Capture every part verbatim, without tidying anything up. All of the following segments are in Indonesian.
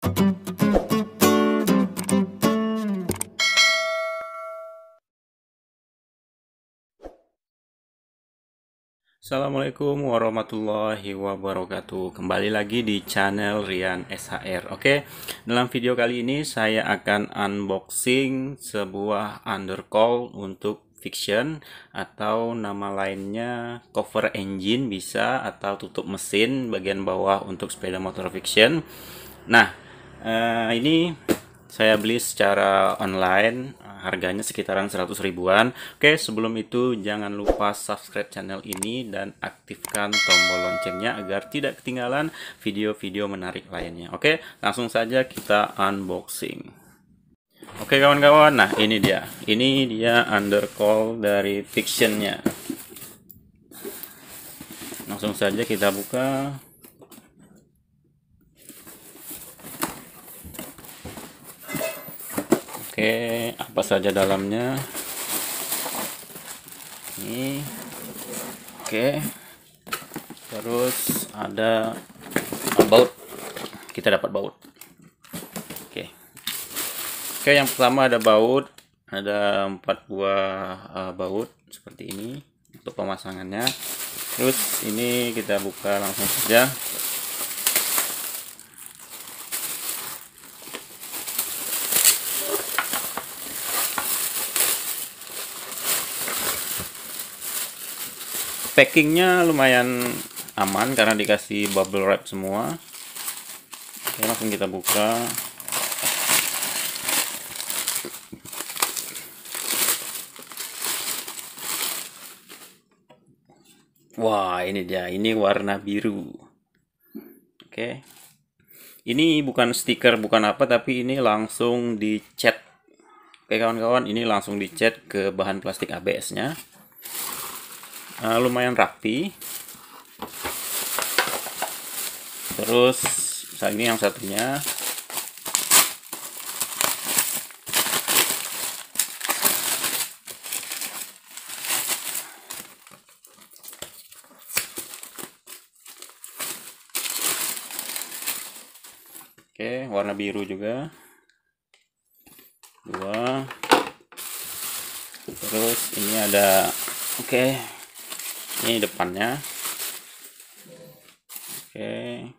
Assalamualaikum warahmatullahi wabarakatuh. Kembali lagi di channel Rian S H R. Oke, dalam video kali ini saya akan unboxing sebuah undercoil untuk Vixion, atau nama lainnya cover engine bisa, atau tutup mesin bagian bawah untuk sepeda motor Vixion. Nah, eh, ini saya beli secara online, harganya sekitaran seratus ribuan. Oke, sebelum itu jangan lupa subscribe channel ini dan aktifkan tombol loncengnya agar tidak ketinggalan video-video menarik lainnya. Oke, langsung saja kita unboxing. Oke kawan-kawan, nah ini dia. Ini dia undercoil dari Vixion-nya. Langsung saja kita buka. Oke, apa saja dalamnya? Ini. Oke. Terus ada baut. Kita dapat baut. Oke. Oke, yang pertama ada baut. Ada empat buah uh, baut seperti ini untuk pemasangannya. Terus ini kita buka langsung saja. Packingnya lumayan aman karena dikasih bubble wrap semua. Oke, langsung kita buka. Wah, ini dia. Ini warna biru. Oke. Ini bukan stiker, bukan apa, tapi ini langsung dicat. Oke kawan-kawan, ini langsung dicat ke bahan plastik A B S-nya. Uh, lumayan rapi. Terus saat ini yang satunya. Oke, warna biru juga. Dua. Terus ini ada, oke, ini depannya. Oke.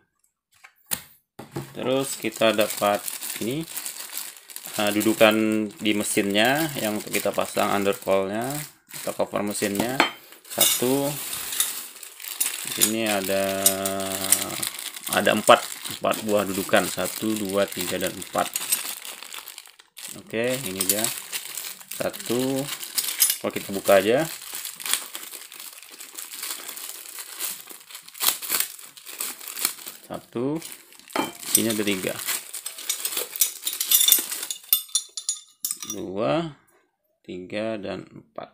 Terus kita dapat ini uh, dudukan di mesinnya yang untuk kita pasang undercoil-nya atau cover mesinnya. Satu. Di sini ada ada empat empat buah dudukan. Satu, dua, tiga, dan empat. Oke, ini dia. Satu. Kalau kita buka aja. Satu, ini ada tiga, dua, tiga, dan empat.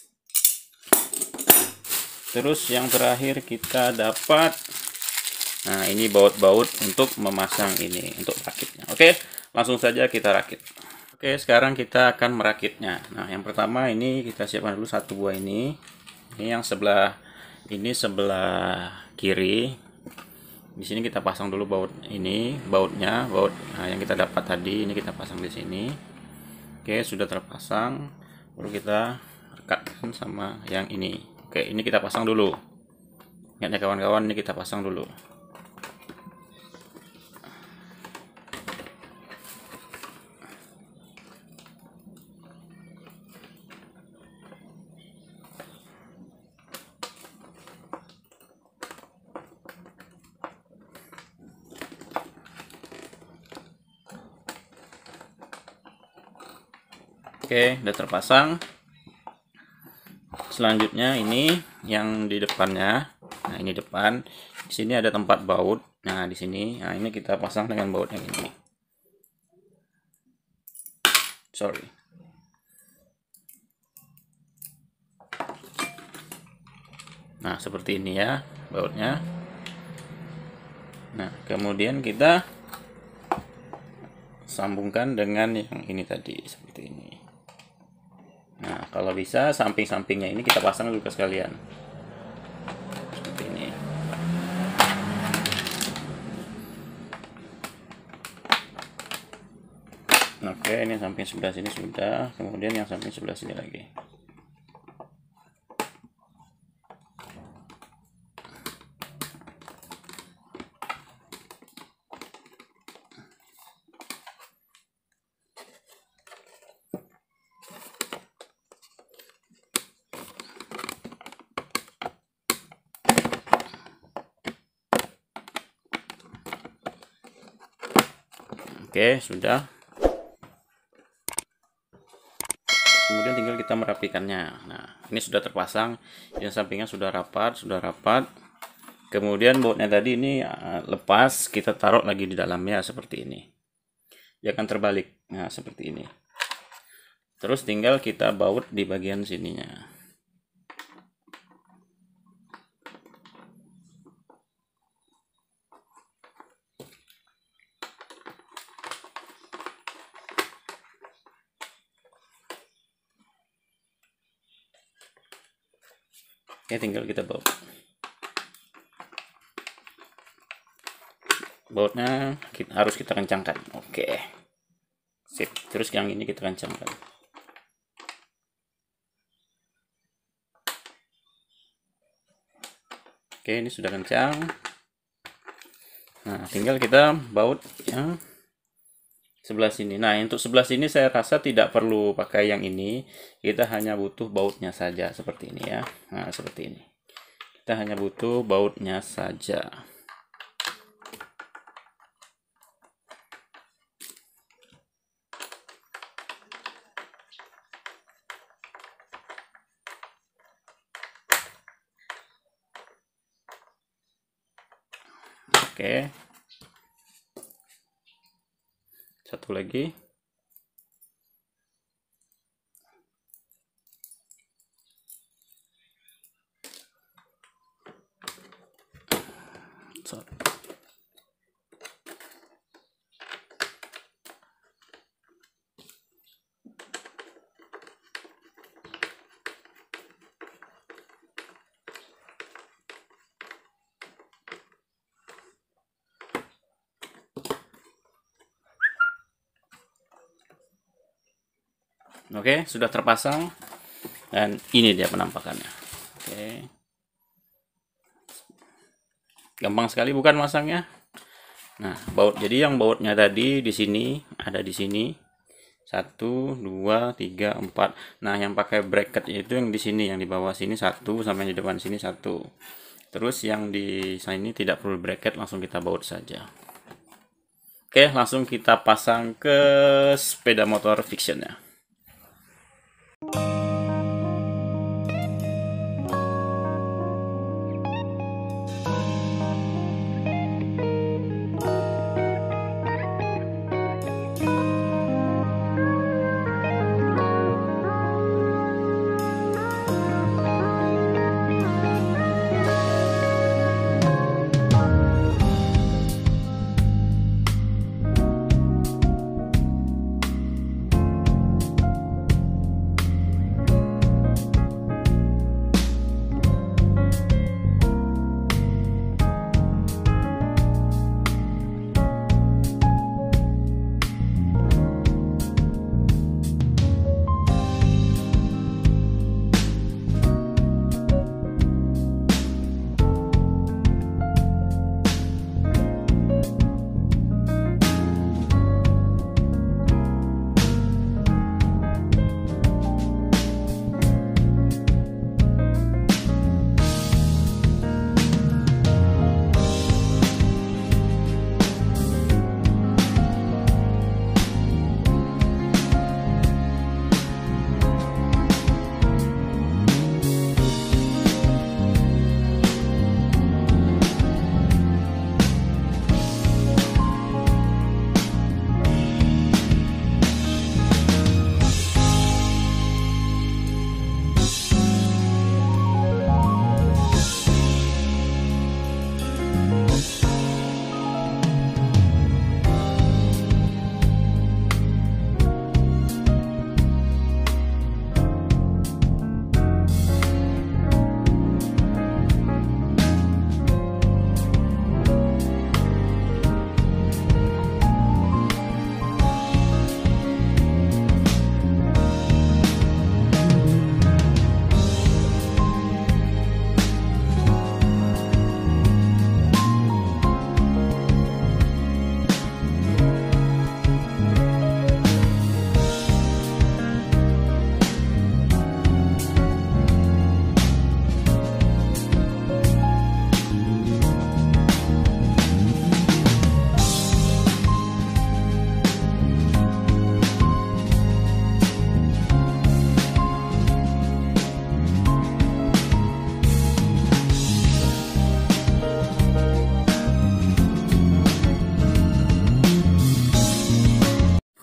Terus yang terakhir kita dapat, nah ini baut-baut untuk memasang ini, untuk rakitnya. Oke, langsung saja kita rakit. Oke, sekarang kita akan merakitnya. Nah, yang pertama ini kita siapkan dulu satu buah ini. Ini yang sebelah, ini sebelah kiri. Di sini kita pasang dulu baut ini, bautnya, baut nah, yang kita dapat tadi ini kita pasang di sini. Oke, sudah terpasang. Baru kita rekatkan sama yang ini. Oke, ini kita pasang dulu. Ingat ya kawan-kawan, ini kita pasang dulu. Oke, udah terpasang. Selanjutnya ini yang di depannya. Nah, ini depan. Di sini ada tempat baut. Nah, di sini. Nah, ini kita pasang dengan baut yang ini. Sorry. Nah, seperti ini ya bautnya. Nah, kemudian kita sambungkan dengan yang ini tadi, seperti ini. Nah, kalau bisa samping-sampingnya ini kita pasang juga sekalian. Seperti ini. Oke, ini samping sebelah sini sudah, kemudian yang samping sebelah sini lagi. Oke, sudah. Kemudian tinggal kita merapikannya. Nah, ini sudah terpasang, yang sampingnya sudah rapat, sudah rapat. Kemudian bautnya tadi ini lepas, kita taruh lagi di dalamnya seperti ini. Jangan terbalik. Nah, seperti ini. Terus tinggal kita baut di bagian sininya. Oke, tinggal kita baut. Bautnya kita, harus kita kencangkan. Oke. Sip. Terus yang ini kita kencangkan. Oke, ini sudah kencang. Nah, tinggal kita baut yang sebelah sini. Nah, untuk sebelah sini saya rasa tidak perlu pakai yang ini. Kita hanya butuh bautnya saja seperti ini ya. Nah, seperti ini. Kita hanya butuh bautnya saja. Oke. Satu lagi. Sorry. Oke, sudah terpasang dan ini dia penampakannya. Oke, gampang sekali bukan masangnya. Nah, baut, jadi yang bautnya tadi di sini ada di sini satu, dua, tiga, empat. Nah, yang pakai bracket itu yang di sini, yang di bawah sini satu, sama yang di depan sini satu. Terus yang di sini tidak perlu bracket, langsung kita baut saja. Oke, langsung kita pasang ke sepeda motor Victionnya.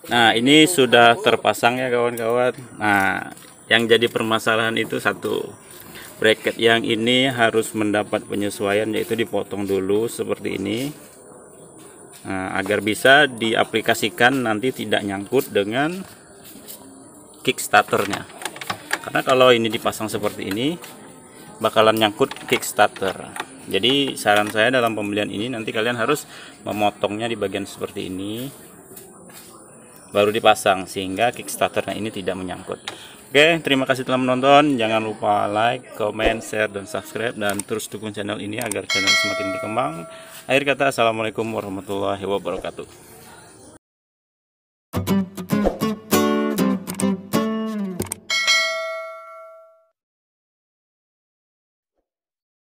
Nah, ini sudah terpasang ya kawan-kawan. Nah, yang jadi permasalahan itu satu, bracket yang ini harus mendapat penyesuaian, yaitu dipotong dulu seperti ini. Nah, agar bisa diaplikasikan nanti tidak nyangkut dengan kickstarternya. Karena kalau ini dipasang seperti ini bakalan nyangkut kickstarter. Jadi saran saya dalam pembelian ini nanti kalian harus memotongnya di bagian seperti ini baru dipasang sehingga kickstarternya ini tidak menyangkut. Oke, terima kasih telah menonton. Jangan lupa like, comment, share, dan subscribe, dan terus dukung channel ini agar channel semakin berkembang. Akhir kata, assalamualaikum warahmatullahi wabarakatuh.